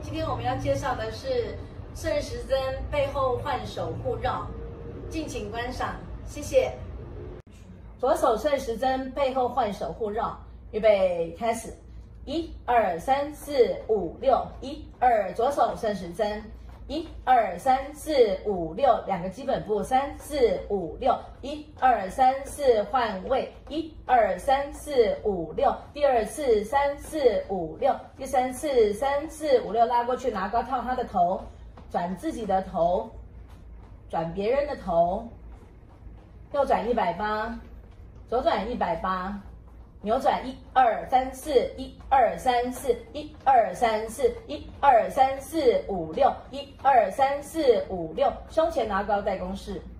今天我们要介绍的是顺时针背后换手护绕，敬请观赏，谢谢。左手顺时针背后换手护绕，预备开始，1、2、3、4、5、6，1、2，左手顺时针。1、2、3、4、5、6，两个基本步，3、4、5、6，1、2、3、4换位，1、2、3、4、5、6，第二次3、4、5、6，第三次3、4、5、6拉过去，拿高套他的头，转自己的头，转别人的头，右转180，左转180。扭转1、2、3、4，1、2、3、4，1、2、3、4，1、2、3、4、5、6，1、2、3、4、5、6，胸前拿高带公式。